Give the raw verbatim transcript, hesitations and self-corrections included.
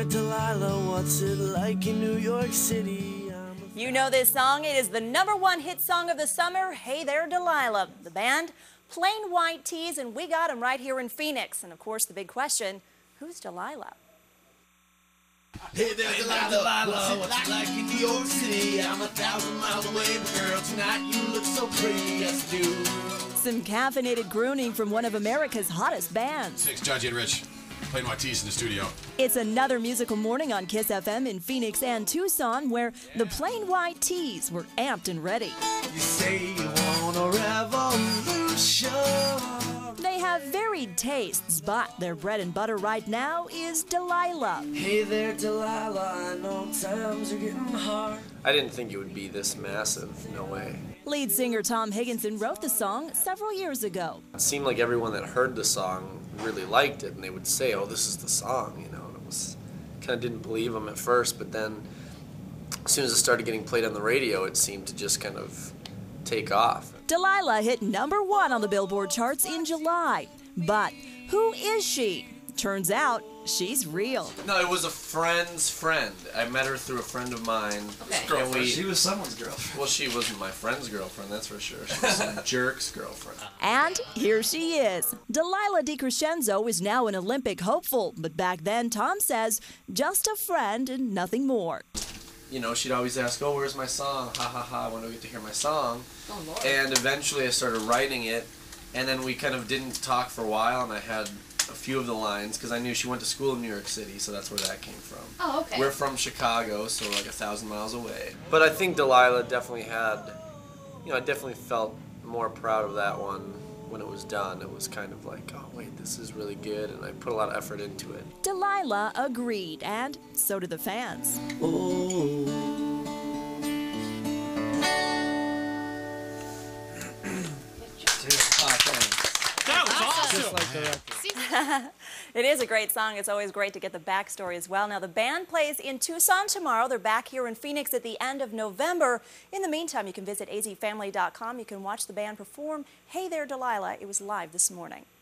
there, Delilah, what's it like in New York City? You know this song. It is the number one hit song of the summer, Hey There, Delilah. The band, Plain White Tees, and we got them right here in Phoenix. And, of course, the big question, who's Delilah? Hey there, Delilah, what's it like in New York City? I'm a thousand miles away, but girl, tonight you look so pretty, yes you do. Some caffeinated crooning from one of America's hottest bands. Six, John J. and Rich. Plain White Tees in the studio. It's another musical morning on Kiss F M in Phoenix and Tucson, where the Plain White Tees were amped and ready. You say you want a revolution. They have varied tastes, but their bread and butter right now is Delilah. Hey there, Delilah, I know times are getting hard. I didn't think it would be this massive, no way. Lead singer Tom Higginson wrote the song several years ago. It seemed like everyone that heard the song really liked it, and they would say, oh, this is the song, you know, and it was, kind of didn't believe them at first, but then as soon as it started getting played on the radio, it seemed to just kind of take off. Delilah hit number one on the Billboard charts in July. But who is she? Turns out she's real. No, it was a friend's friend. I met her through a friend of mine. Okay. And we, She was someone's girlfriend. well, she wasn't my friend's girlfriend, that's for sure. She was some jerk's girlfriend. And here she is. Delilah DiCrescenzo is now an Olympic hopeful, but back then, Tom says, just a friend and nothing more. You know, she'd always ask, oh, where's my song? Ha ha ha, when do we get to hear my song? Oh, Lord. And eventually I started writing it, and then we kind of didn't talk for a while, and I had a few of the lines, because I knew she went to school in New York City, so that's where that came from. Oh, okay. We're from Chicago, so we're like a thousand miles away. But I think Delilah definitely had, you know, I definitely felt more proud of that one when it was done. It was kind of like, oh wait, this is really good, and I put a lot of effort into it. Delilah agreed, and so did the fans. That was awesome! Just like the record. It is a great song. It's always great to get the backstory as well. Now, the band plays in Tucson tomorrow. They're back here in Phoenix at the end of November. In the meantime, you can visit a z family dot com. You can watch the band perform Hey There, Delilah. It was live this morning.